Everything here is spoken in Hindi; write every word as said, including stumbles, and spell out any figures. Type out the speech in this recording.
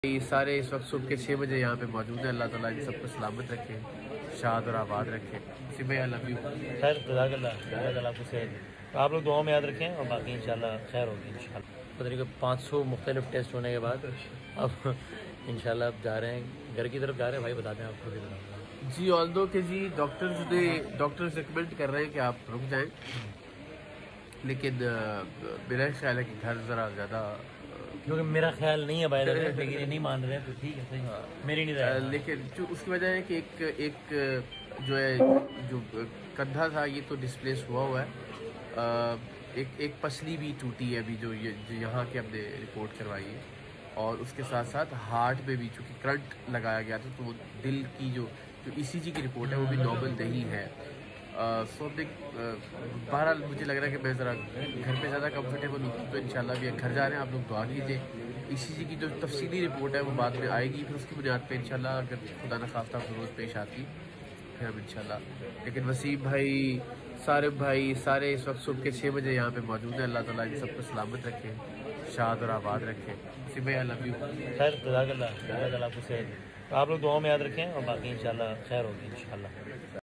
ये सारे इस वक्त सुबह के छः बजे यहाँ पे मौजूद है। अल्लाह ताला इन सबको सलामत रखे, शाद और आबाद रखे। सिमय आई लव यू। खैर जज़ाकल्लाह आपको सेहत, तो आप लोग दुआ में याद रखें और बाकी इंशाल्लाह खैर होगी इंशाल्लाह। पता नहीं कि पाँच सौ मुख्तलिफ टेस्ट होने के बाद अब इंशाल्लाह अब जा रहे हैं घर की तरफ जा रहे हैं। भाई बता दें आपको भी बता जी ऑल दो के जी डॉक्टर्स ने डॉक्टर्स रिकमेंड कर रहे हैं कि आप रुक जाएं, लेकिन मेरा ख्याल है कि घर ज़रा ज़्यादा, क्योंकि मेरा ख्याल नहीं है भाई, लेकिन ये नहीं मान रहे हैं तो ठीक है सही। हाँ। मेरी नहीं रहा, लेकिन जो उसकी वजह है कि एक एक जो है जो कंधा था ये तो डिस्प्लेस हुआ हुआ है, एक एक पसली भी टूटी है अभी जो ये जो यहाँ के हमने रिपोर्ट करवाई है, और उसके साथ साथ हार्ट में भी चूँकि करंट लगाया गया था तो वो दिल की जो जो ईसीजी की रिपोर्ट है वो भी नॉर्मल नहीं है। सो बहरहाल मुझे लग रहा है कि मैं ज़रा घर पे ज़्यादा कंफर्टेबल हूँ, तो इंशाल्लाह भी घर जा रहे हैं। आप लोग दुआ कीजिए। ईसीजी की जो तफसीली रिपोर्ट है वो बाद में आएगी, फिर उसकी बुनियाद पे इंशाल्लाह अगर खुदा न खास्ता ज़रूरत पेश आती फिर हम इंशाल्लाह। लेकिन वसीम भाई, सारिब भाई सारे इस वक्त सुबह के छः बजे यहाँ पे मौजूद है। अल्लाह ताला इन सबको सलामत रखे, शाद और आबाद रखे। सिमय आई लव यू। खैर जज़ाकल्लाह आपको सेहत, तो आप लोग दुआ में याद रखें और बाकी इंशाल्लाह खैर होगी इंशाल्लाह।